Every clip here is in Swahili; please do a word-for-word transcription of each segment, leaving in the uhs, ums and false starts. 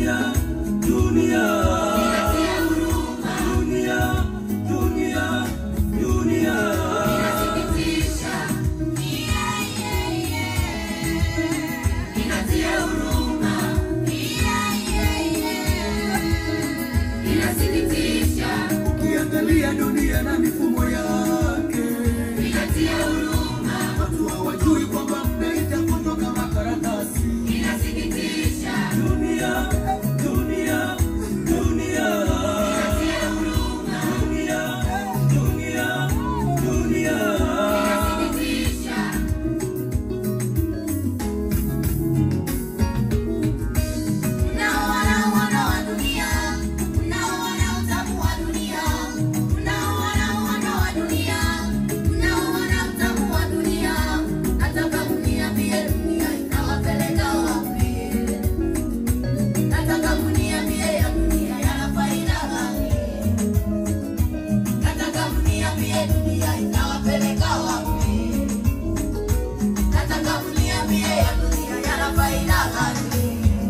dunia, dunia, inatia huruma, dunia, dunia, dunia, inasikitisha, yeah, yeah, yeah, inatia huruma, yeah, yeah, yeah, inasikitisha, ukiangalia dunia na mifumo yake, inatia huruma, watu hawajui kwamba mnaita kutoka makaratasi, inasikitisha, dunia, dunia, dunia, inatia huruma, dunia, dunia, dunia, inasikitisha. Unaona wana wa dunia, unaona utamu wa dunia, unaona wana wa dunia, unaona utamu wa dunia, nataka mniambie dunia inawapeleka wapi? Nataka mniambie ya dunia yana faida gani? Nataka mniambie dunia inawapeleka wapi? Nataka mniambie ya dunia yana faida gani?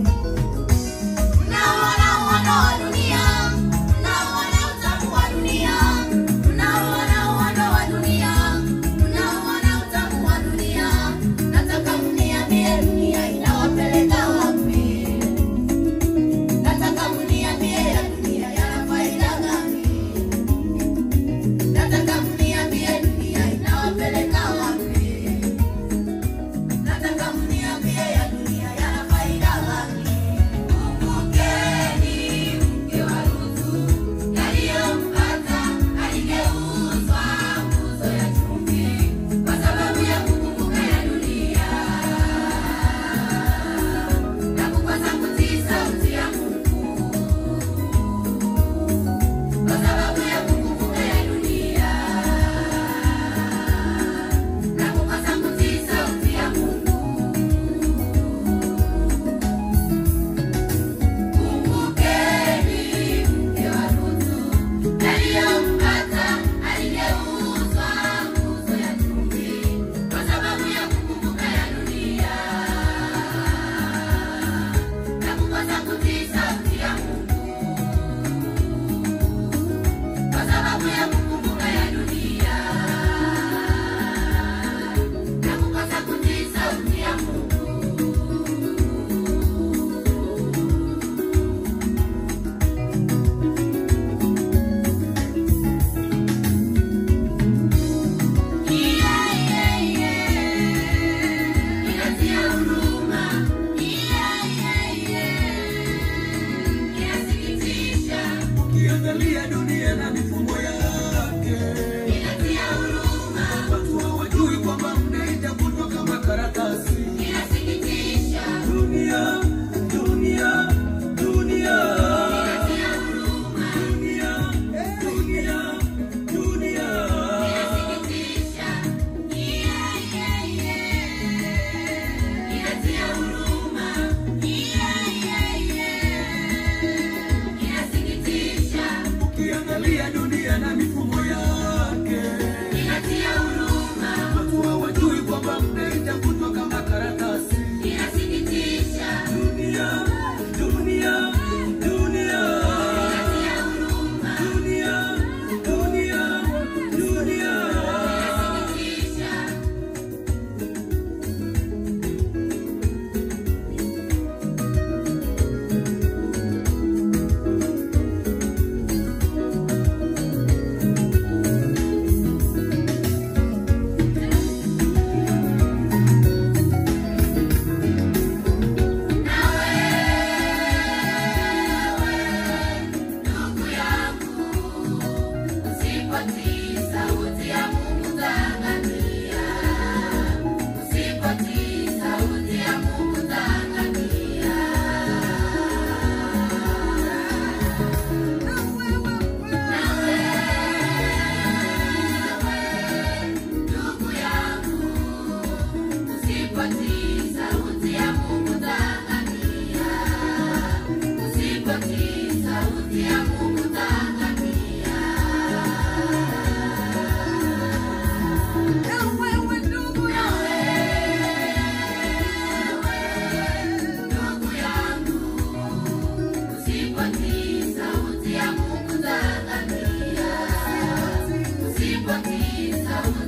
Unaona wana wa dunia, unaona utamu wa dunia, unaona wana wa dunia, unaona utamu wa dunia, nataka mniambie dunia inawapeleka wapi? Nataka mniambie ya dunia yana faida gani? Nataka mniambie dunia inawapeleka wapi? Nataka mniambie ya dunia yana faida gani? Kumbukeni mke wa Ruthu, yaliyompata aligeuzwa nguzo ya chumvi kwa sababu ya kukumbuka ya dunia na kukosa kutii sauti ya Mungu. Kwa sababu ya kukumbuka ya dunia na kukosa kutii sauti ya Mungu. Kumbukeni mke wa Ruthu, yaliyompata aligeuzwa nguzo ya chumvi kwa sababu ya kukumbuka ya dunia na kukosa kutii sauti ya Mungu. Kwa sababu ya kukumbuka ya dunia na kukosa kutii sauti ya Mungu. Yeah, yeah, yeah, inatia huruma, yeah, yeah, yeah, inasikitisha, ukiangalia dunia na mifumo yake, inatia huruma, watu hawajui kwamba mnaita kutoka makaratasi, inasikitisha, dunia, dunia, dunia, inatia huruma, dunia, dunia, dunia, inasikitisha, yeah, yeah, yeah, inatia huruma, yeah, yeah, yeah, inasikitisha, ukiangalia dunia na mifumo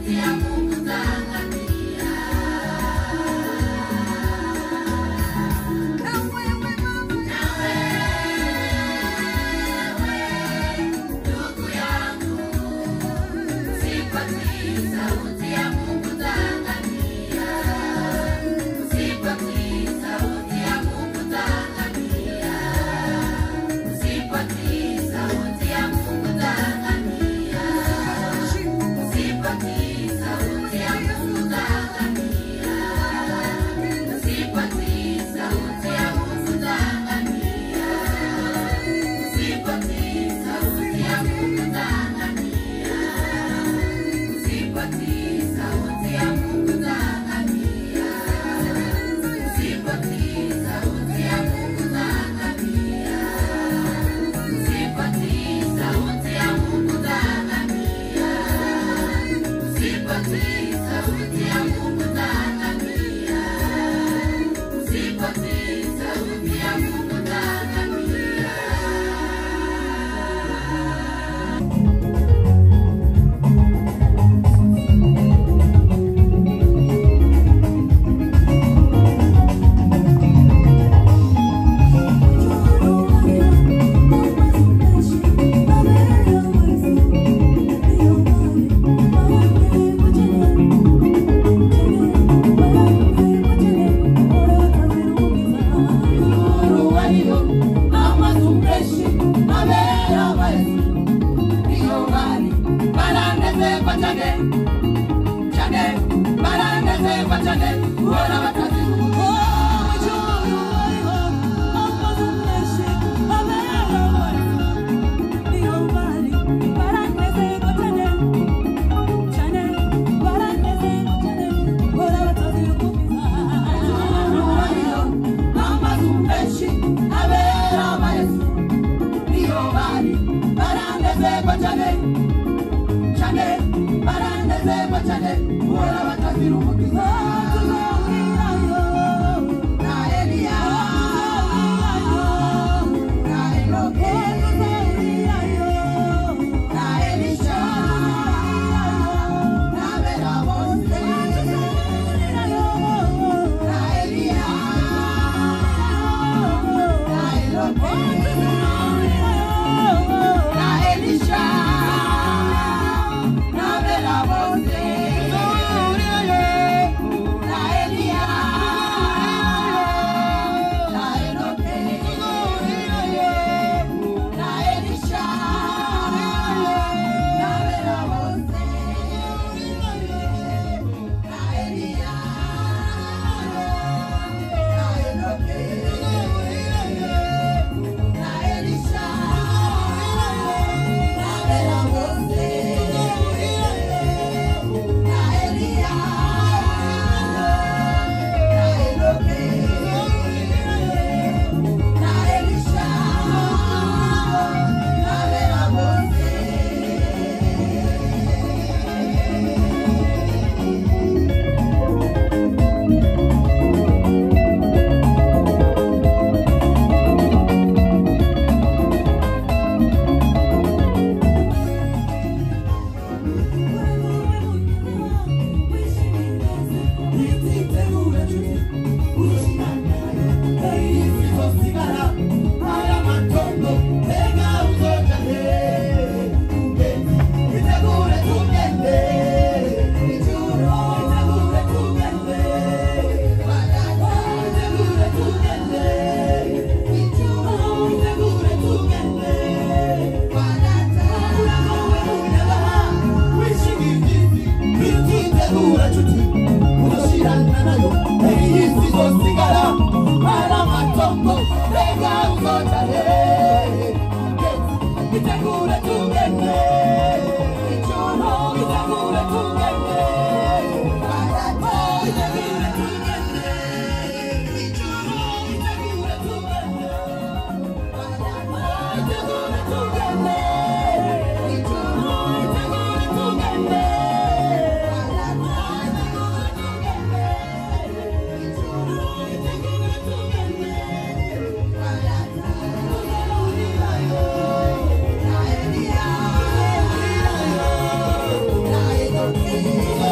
Yeah.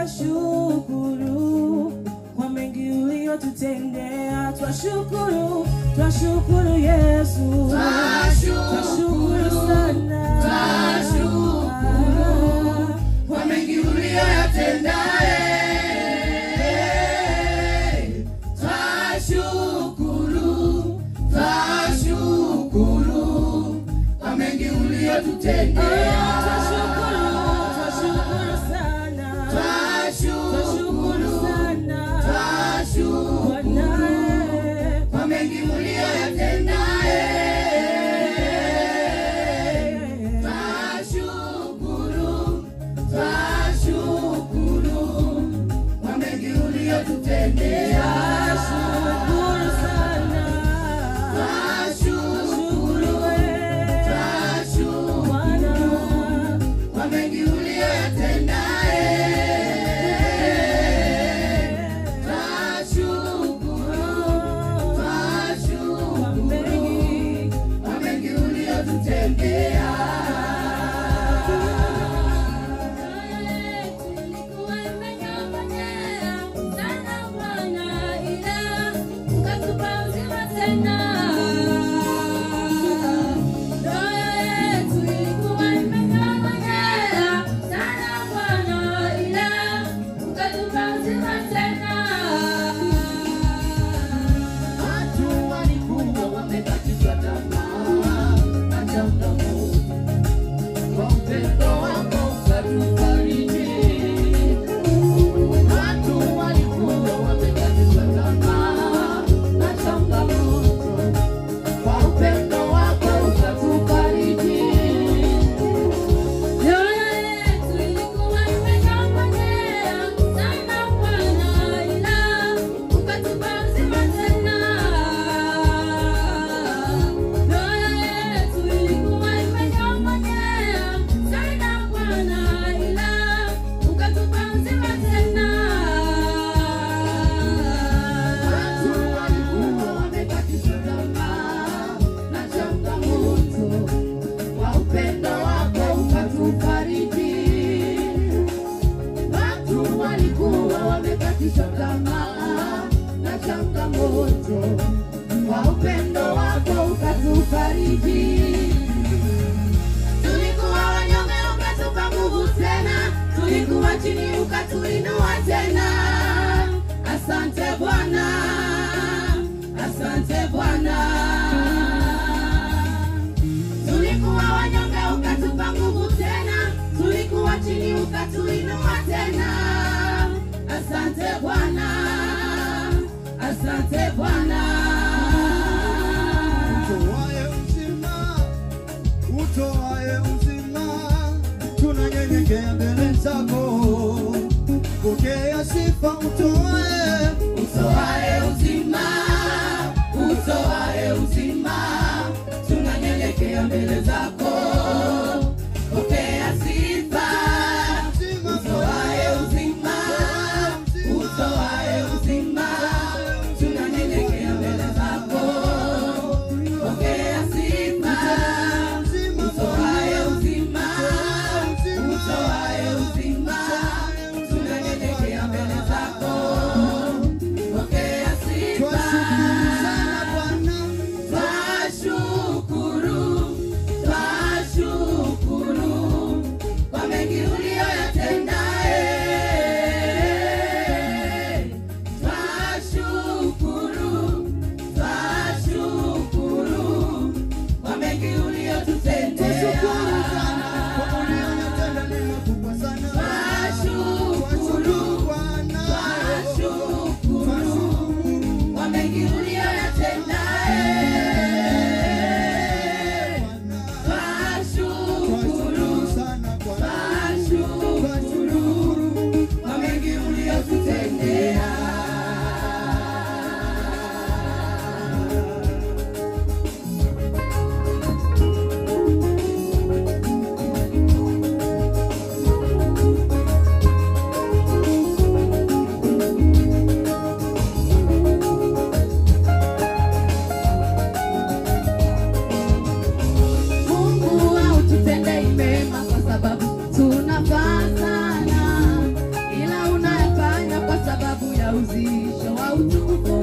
twashukuru kwa mengi uliyotutendea. Twashukuru, twashukuru Yesu, twashukuru sana, twashukuru kwa mengi uliyoyatenda. Twashukuru, twashukuru kwa mengi uliyotutendea. Chini ukatuinua tena. Asante Bwana, asante Bwana. Tulikuwa wanyonge ukatupa nguvu tena, tulikuwa chini ukatuinua tena. Asante Bwana, asante Bwana. Utoaye uzima, utoaye uzima, tunanyenyekea mbele zako. Pokea sifa utoaye, utoaye uzima, utoaye uzima, tunanyenyekea mbele zako. Pokea sifa, utoaye uzima, utoaye uzima, tunanyenyekea mbele zako. Pokea sifa, utoaye uzima, utoaye uzima, tunanyenyekea mbele zako.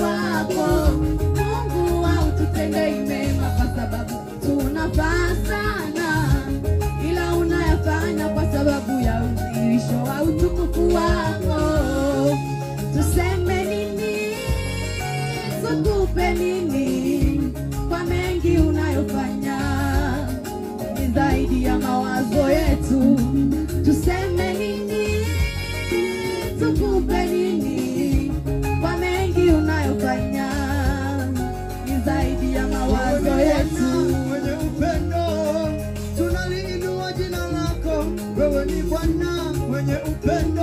wako. Mungu haututendei mema kwa sababu tunafaa sana, ila unayafanya kwa sababu ya udhihirisho wa utukufu wako. Tuseme nini, tukupe nini, kwa mengi unayofanya ni zaidi ya mawazo yetu. Tuseme nini, tukupe nini, kwa mengi unayofanya ni zaidi ya mawazo yetu. Mwenye upendo tunaliinua jina lako. Wewe ni Bwana mwenye upendo,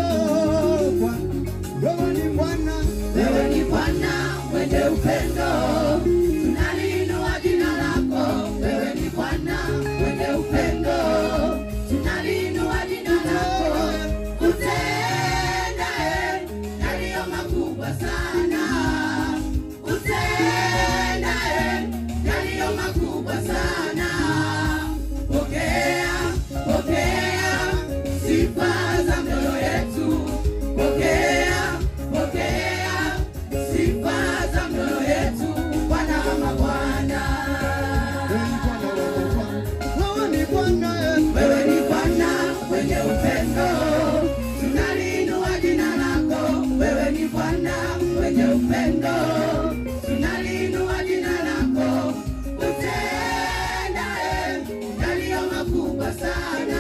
wewe ni Bwana, wewe ni Bwana mwenye upendo, tunaliinua jina lako. Wewe ni Bwana mwenye upendo, tunaliinua jina lako. Utendaye yaliyo makubwa sana, utendaye yaliyo makubwa sana. Pokea, pokea sifa za mioyo yetu. Pokea, pokea sifa za mioyo yetu. Bwana wa mabwana, wewe ni Bwana, wewe ni Bwana mwenye upendo, tunaliinua jina lako. Wewe ni Bwana mwenye upendo, tunaliinua jina lako. Utendaye yaliyo makubwa sana,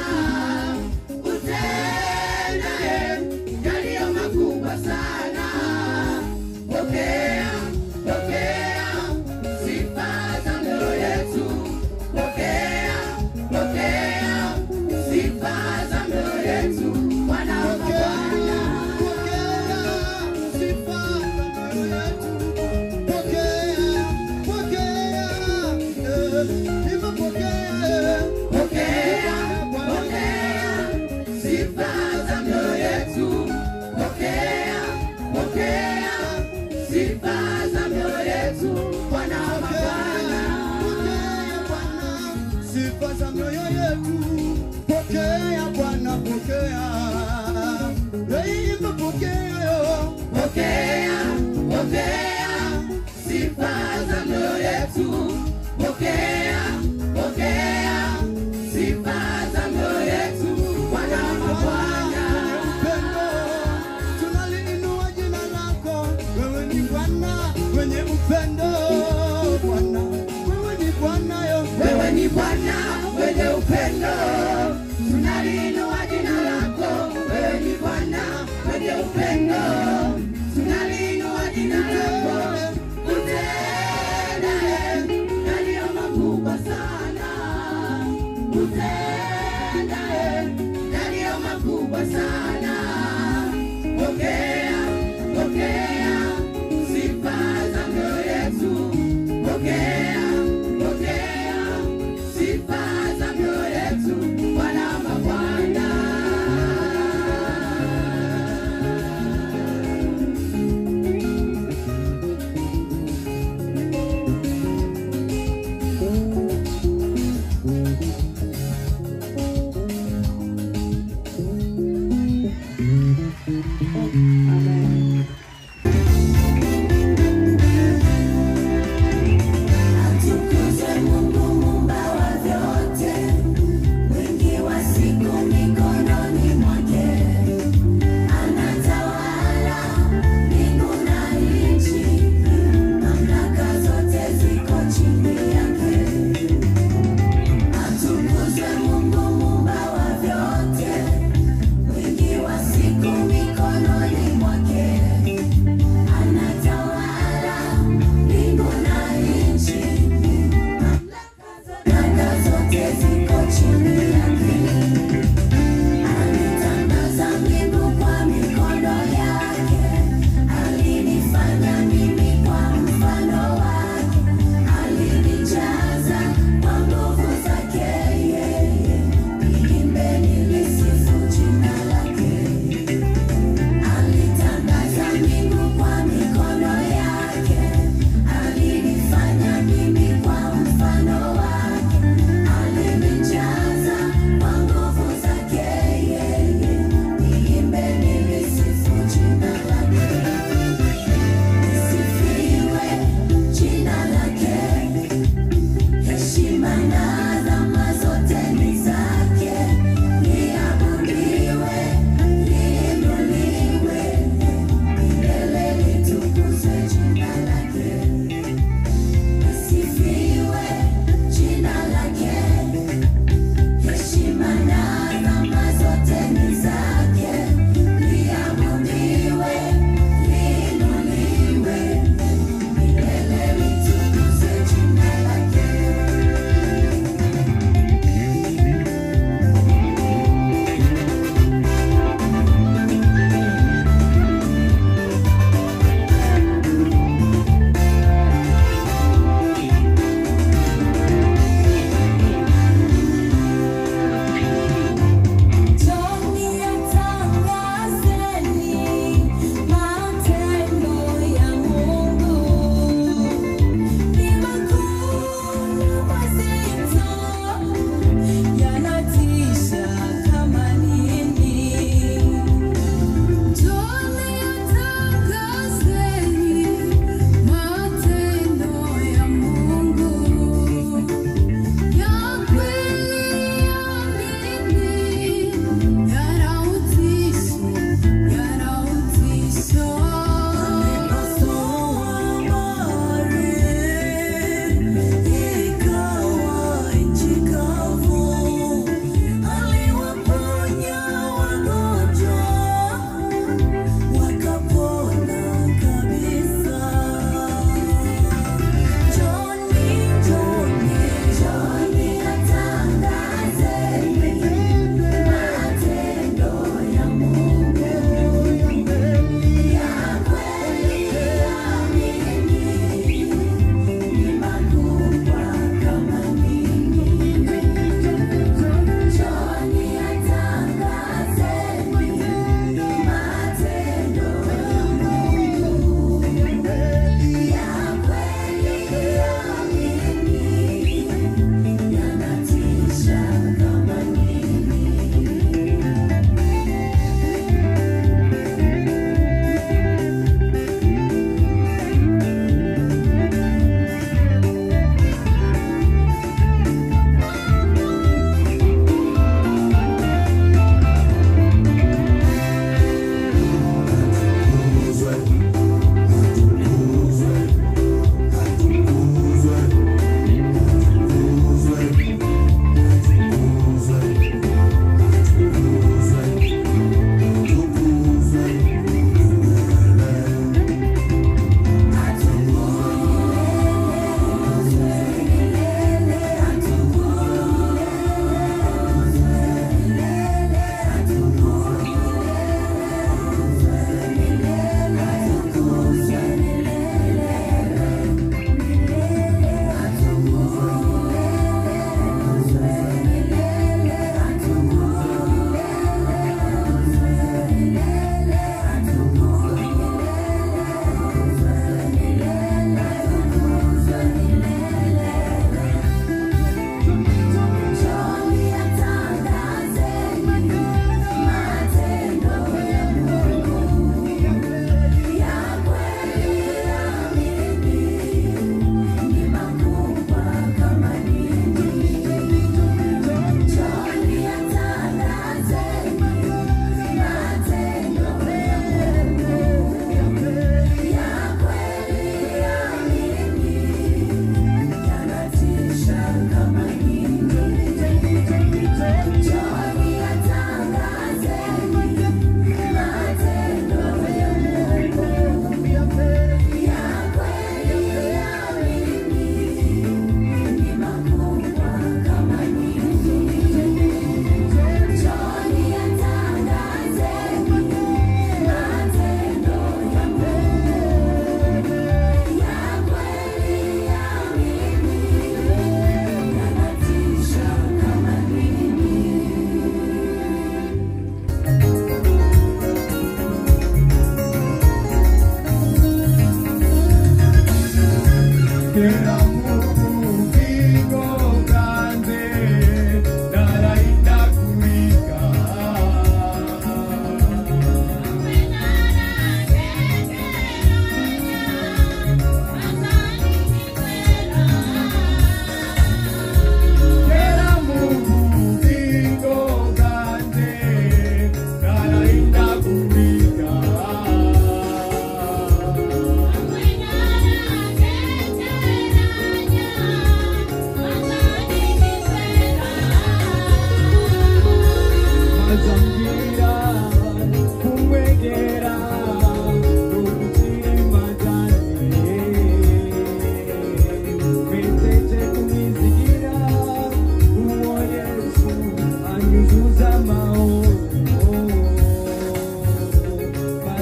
utendaye yaliyo makubwa sana. Pokea, pokea sifa za mioyo yetu. Pokea, pokea sifa za mioyo yetu. Bwana wa mabwana, pokea sifa za mioyo yetu. Pokea, pokea, eh, hivyo pokea, pokea, pokea sifa za mioyo yetu. Pokea, pokea sifa za mioyo yetu. Bwana wa mabwana, pokea Bwana sifa za mioyo yetu. Pokea Bwana, pokea, eh, hivyo pokea yo. pokea, pokea sifa za mioyo yetu. Pokea, pokea sifa za mioyo yetu. Bwana wa mabwana, Upendo, tunaliinua jina lako. Wewe ni Bwana mwenye upendo, Bwana, wewe ni Bwana yo. wewe ni Bwana mwenye upendo, tunaliinua jina lako. Wewe ni Bwana mwenye upendo, tunaliinua jina lako. Utendaye yaliyo makubwa sana, utendaye yaliyo makubwa sana. Pokea, pokea sifa za mioyo yetu. Pokea, pokea sifa za mioyo yetu. Bwana wa mabwana, Atukuzwe Mungu muumba wa vyote, mwingi wa siku mikononi mwake. Anatawala mbingu na nchi, mamlaka zote ziko chini yake. Atukuzwe Mungu muumba wa vyote, mwingi wa siku mikononi mwake.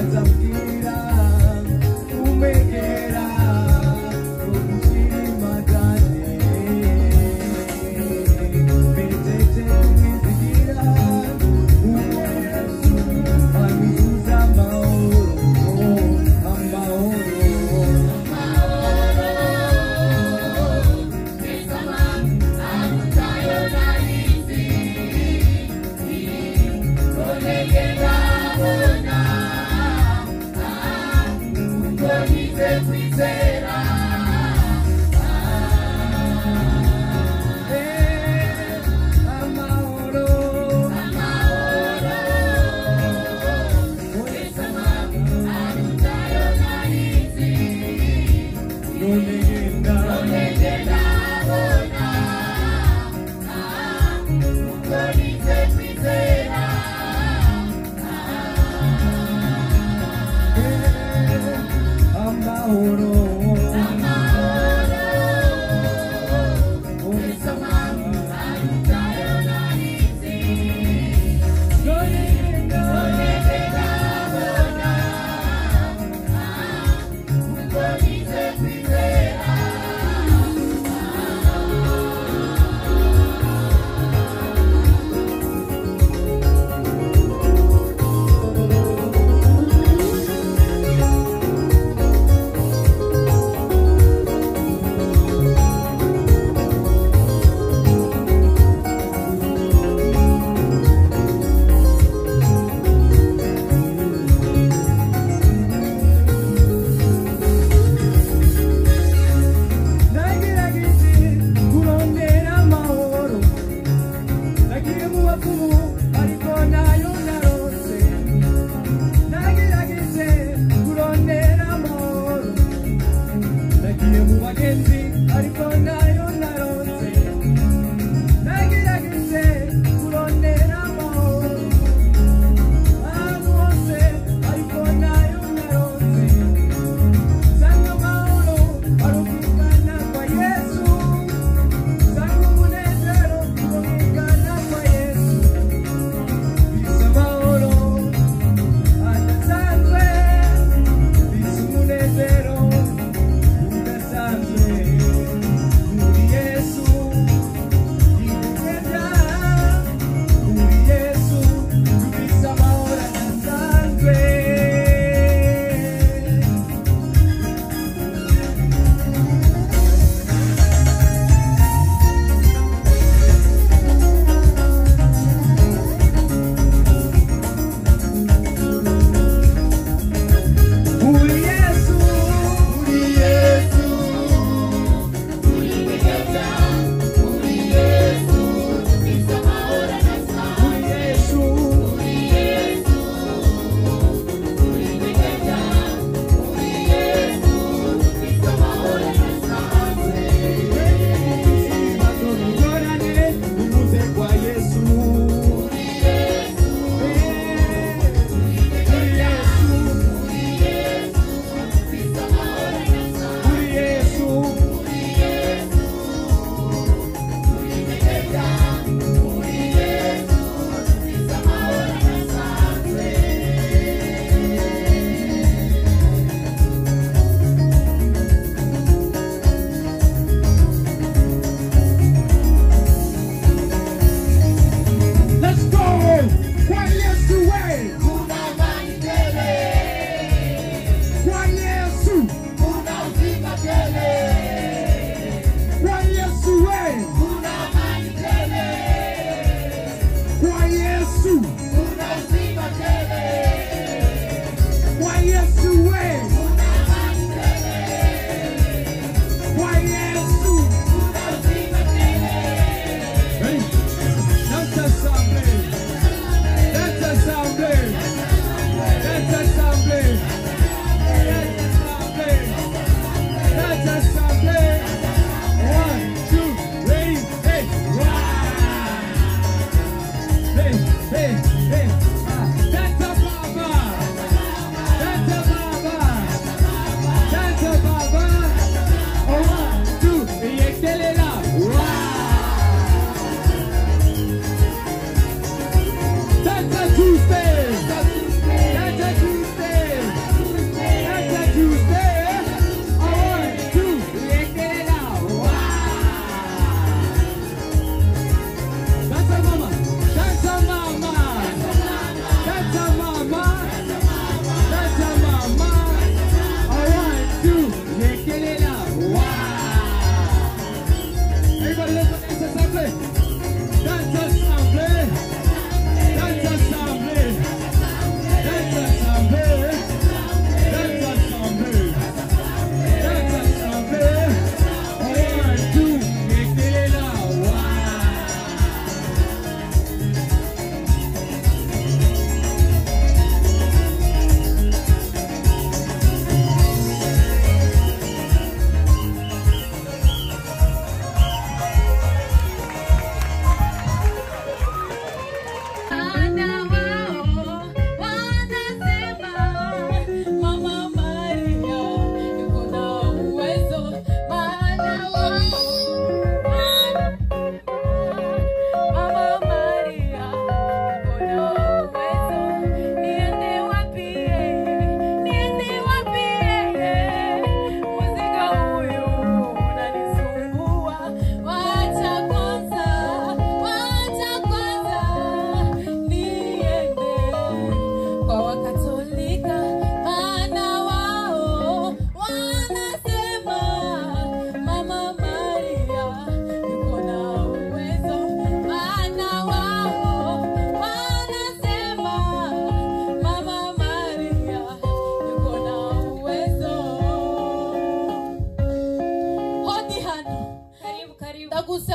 hey, hey, ah, that's a mama. That's a mama.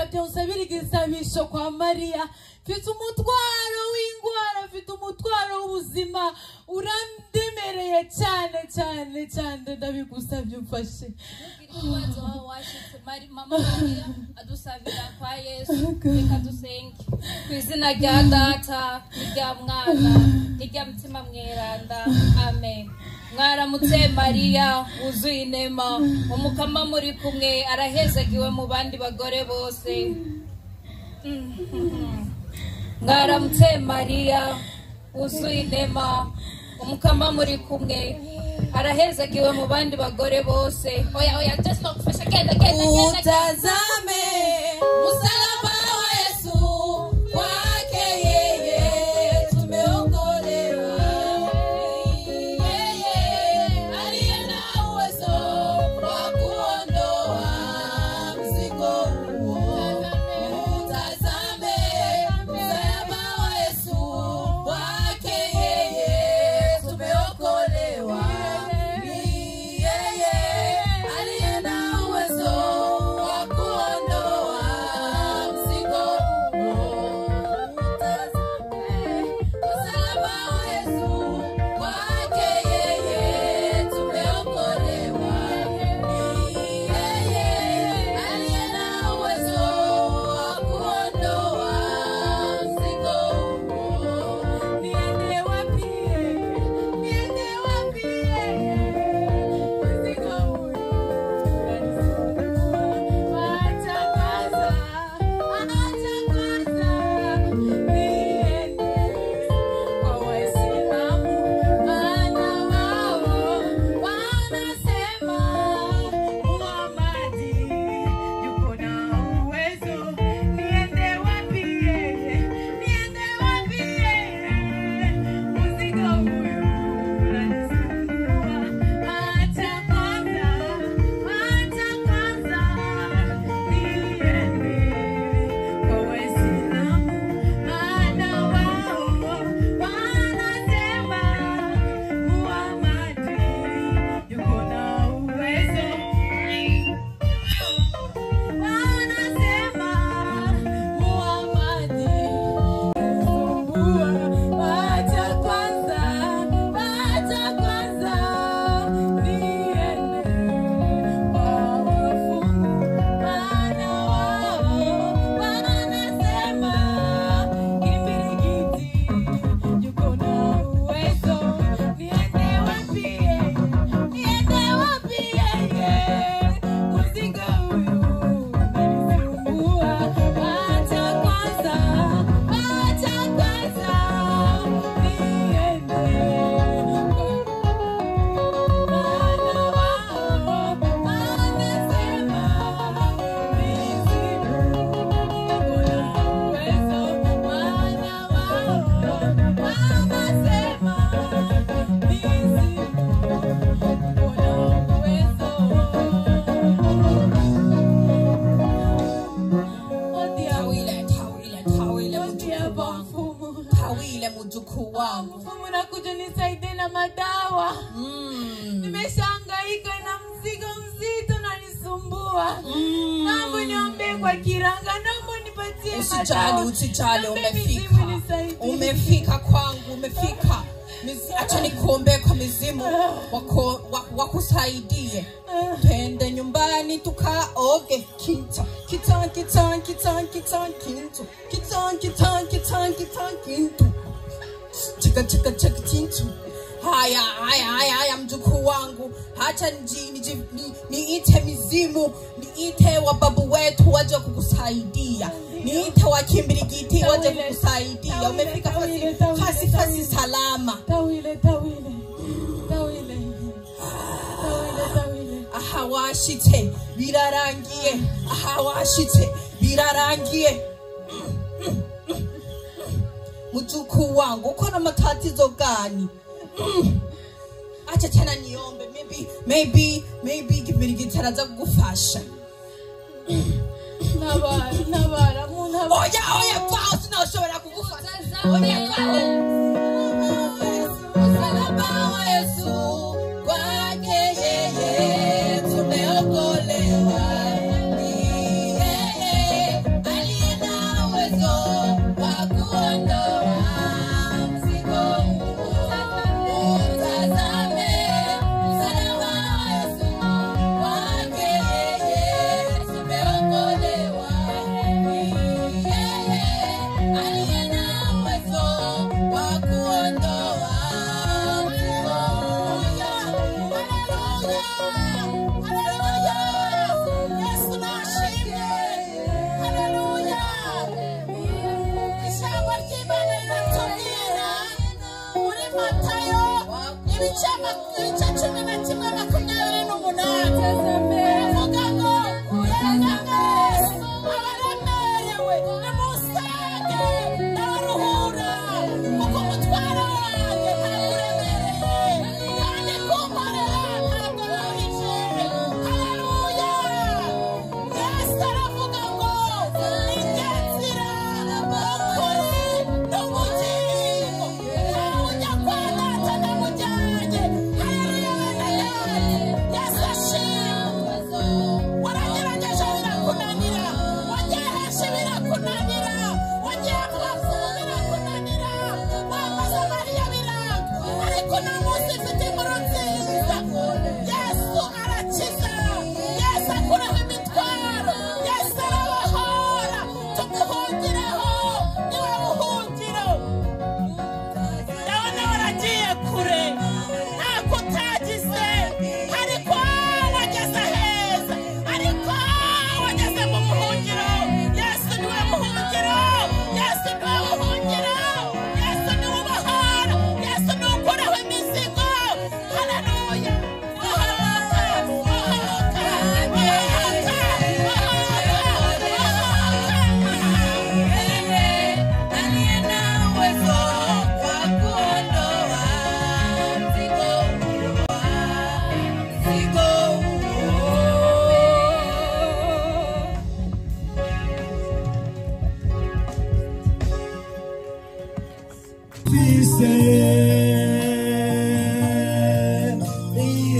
Timotheo usabiri gisabisho kwa Maria mfite umutwaro w'ingwara mfite umutwaro w'ubuzima urandemereye cyane cyane cyane ndabigusabye umfashe Ikibazo washitse Mama Maria adusabira kwa Yesu reka dusenge ku izina rya Data rya Mwana rya Mutima Mweranda amen. Mwaramutse Maria wuzuye inema umukama muri kumwe arahezagiwe mu bandi bagore bose. Mwaramutse Maria wuzuye inema umukama muri kumwe arahezagiwe mu bandi bagore bose. Oya oya just no kufasha genda genda genda utazame msalaba wa Yesu kwake yeye tumeokolewa. Yeye aliye na uwezo wa kuondoa mzigo huo. Utazame msalaba wa Yesu kwake yeye tumeokolewa. Aliye na uwezo wa kuondoa mjukuu wangu. Mfumu nakuja nisaidie na madawa. Mm. Nimeshangaika na mzigo mzito na nisumbua. Mm. Naomba niombe kwa kiranga, naomba nipatie madawa. Usijali, usijali, umefika. Umefika kwangu, umefika. Acha nikuombe kwa mizimu wako wakusaidie. Twende nyumbani tukaoge kinto. Kitan kitan kitan kitan kinto. Kitan kitan kitan kitan kinto. Chika chika chika kinto. Haya haya haya haya mjukuu wangu, acha niite ni, ni, ni mizimu, niite wababu wetu waje kukusaidia. Niite wakimbirigiti waje kukusaidia. Umefika fasi fasi fasi salama. Tawile tawile. Tawile. Tawile tawile. Aha washite birarangiye. Aha washite birarangiye. Mjukuu wangu, uko na matatizo gani? Acha tena niombe, maybe maybe maybe kibirigiti araza kugufasha. Nabara nabara munaba. Oya oya pause no shobora kugufasha. Oya pause. Msalaba wa Yesu kwake yeye tumeokolewa. Yeye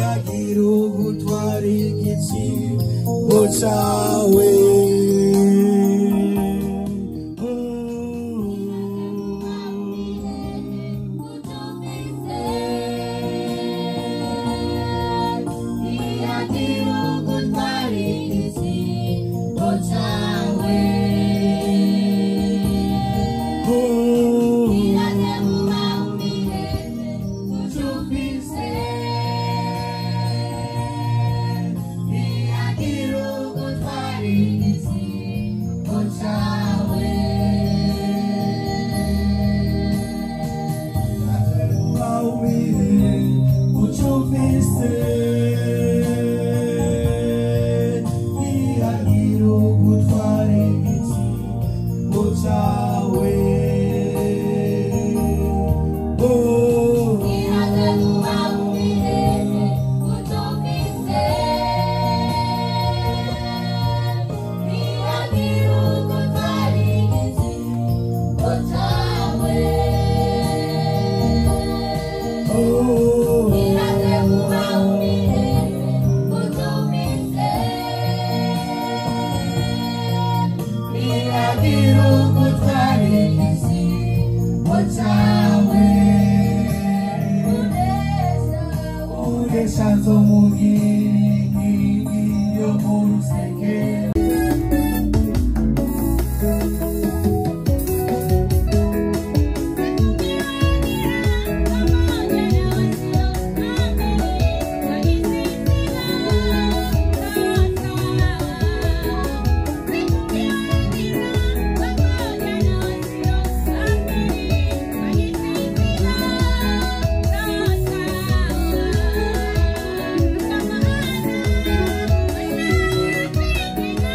ntiyagira ugutwara igiciro cawe. Thank you.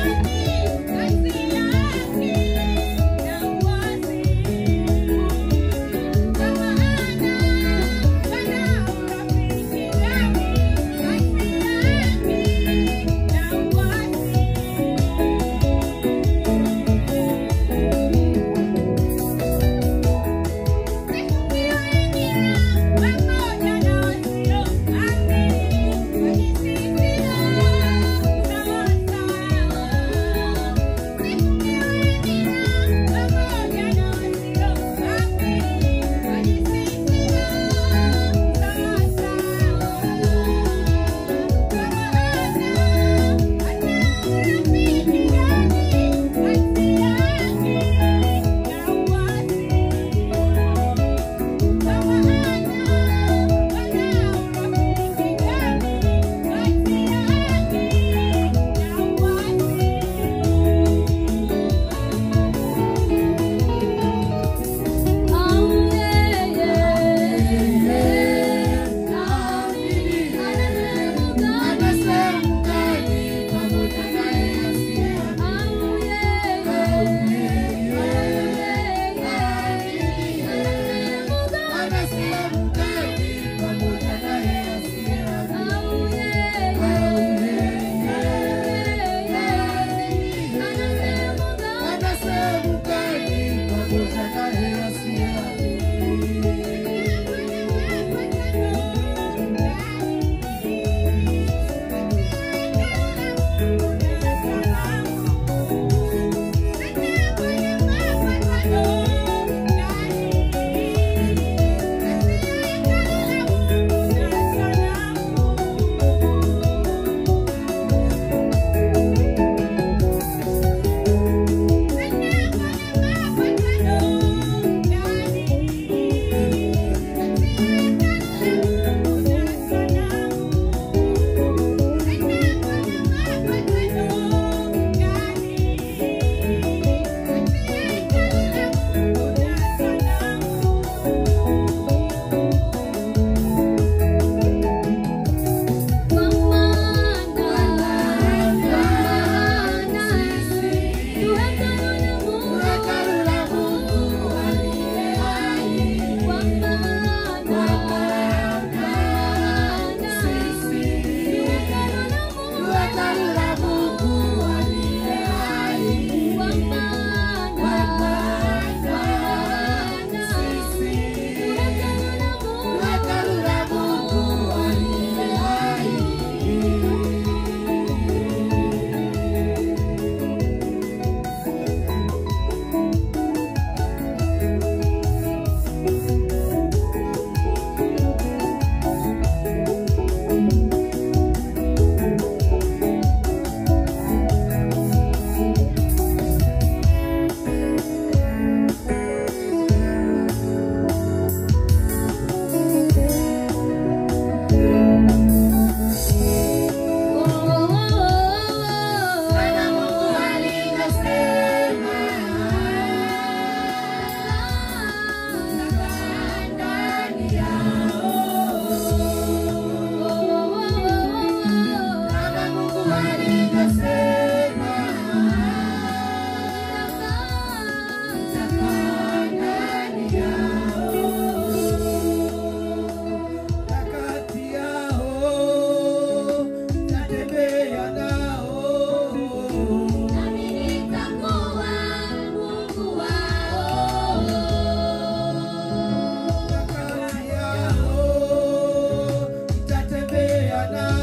Bwana